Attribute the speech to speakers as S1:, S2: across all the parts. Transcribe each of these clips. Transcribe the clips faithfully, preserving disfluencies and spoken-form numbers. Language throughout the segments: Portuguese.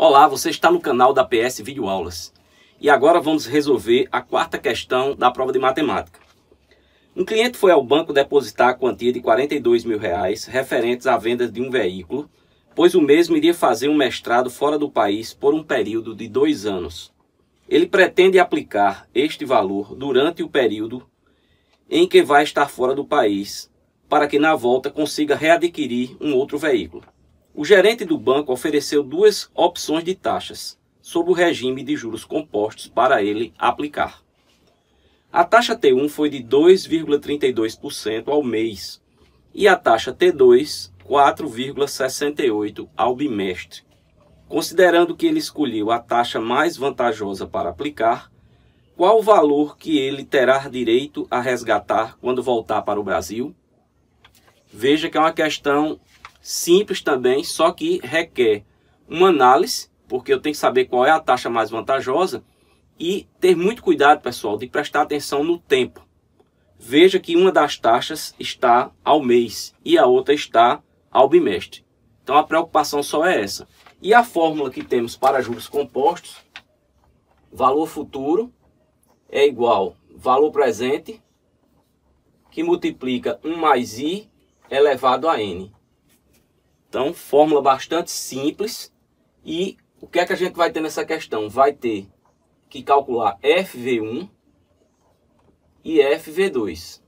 S1: Olá, você está no canal da P S Videoaulas. E agora vamos resolver a quarta questão da prova de matemática. Um cliente foi ao banco depositar a quantia de quarenta e dois mil reais referentes à venda de um veículo, pois o mesmo iria fazer um mestrado fora do país por um período de dois anos. Ele pretende aplicar este valor durante o período em que vai estar fora do país, para que na volta consiga readquirir um outro veículo. O gerente do banco ofereceu duas opções de taxas sob o regime de juros compostos para ele aplicar. A taxa T um foi de dois vírgula trinta e dois por cento ao mês e a taxa T dois, quatro vírgula sessenta e oito por cento ao bimestre. Considerando que ele escolheu a taxa mais vantajosa para aplicar, qual o valor que ele terá direito a resgatar quando voltar para o Brasil? Veja que é uma questão simples também, só que requer uma análise, porque eu tenho que saber qual é a taxa mais vantajosa e ter muito cuidado, pessoal, de prestar atenção no tempo. Veja que uma das taxas está ao mês e a outra está ao bimestre. Então a preocupação só é essa. E a fórmula que temos para juros compostos, valor futuro é igual valor presente, que multiplica um mais i elevado a n. Então, fórmula bastante simples. E o que é que a gente vai ter nessa questão? Vai ter que calcular F V um e F V dois.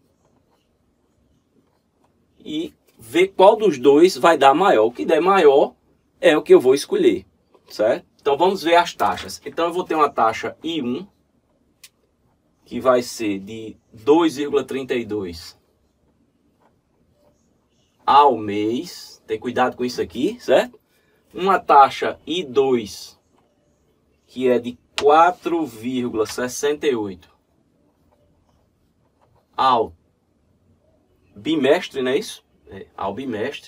S1: E ver qual dos dois vai dar maior. O que der maior é o que eu vou escolher, certo? Então, vamos ver as taxas. Então, eu vou ter uma taxa I um, que vai ser de dois vírgula trinta e dois ao mês. Tem cuidado com isso aqui, certo? Uma taxa I dois, que é de quatro vírgula sessenta e oito ao bimestre, não é isso? É, ao bimestre.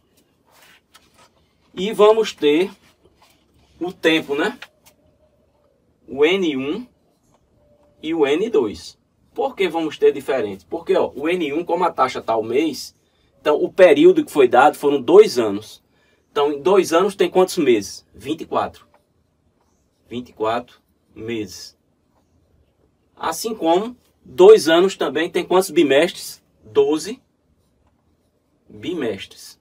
S1: E vamos ter o tempo, né? O N um e o N dois. Por que vamos ter diferente? Porque ó, o N um, como a taxa está ao mês, então o período que foi dado foram dois anos. Então em dois anos tem quantos meses? vinte e quatro. vinte e quatro meses. Assim como dois anos também tem quantos bimestres? doze bimestres.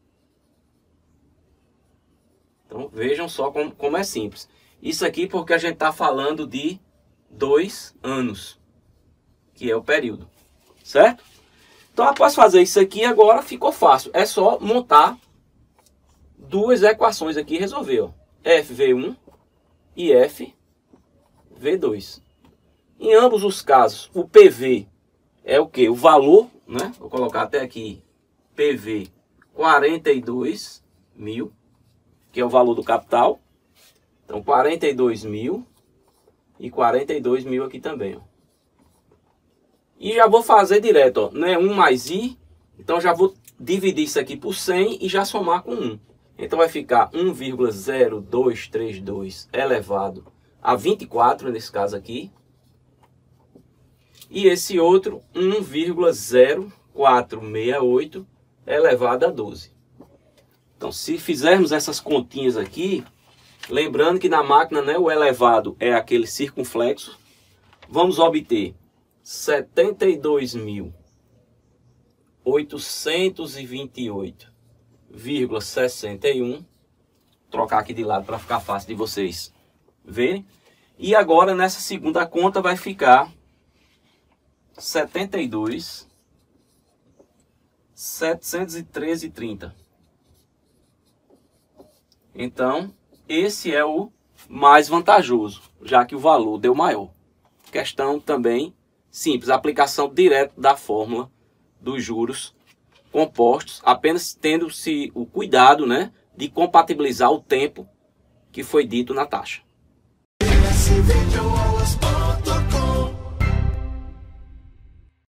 S1: Então vejam só como, como é simples. Isso aqui porque a gente está falando de dois anos, que é o período, certo? Então após fazer isso aqui agora ficou fácil. É só montar duas equações aqui e resolver. Ó. F V um e F V dois. Em ambos os casos o P V é o que? O valor, né? Vou colocar até aqui P V quarenta e dois mil, que é o valor do capital. Então quarenta e dois mil e quarenta e dois mil aqui também. Ó. E já vou fazer direto, ó, né? um mais i, então já vou dividir isso aqui por cem e já somar com um. Então vai ficar um vírgula zero dois três dois elevado a vinte e quatro, nesse caso aqui. E esse outro, um vírgula zero quatro seis oito elevado a doze. Então se fizermos essas continhas aqui, lembrando que na máquina, né, o elevado é aquele circunflexo, vamos obter setenta e dois mil oitocentos e vinte e oito vírgula sessenta e um. Trocar aqui de lado para ficar fácil de vocês verem. E agora nessa segunda conta vai ficar setenta e dois mil setecentos e treze vírgula trinta. Então esse é o mais vantajoso, já que o valor deu maior. Questão também simples, aplicação direta da fórmula dos juros compostos, apenas tendo-se o cuidado, né, de compatibilizar o tempo que foi dito na taxa.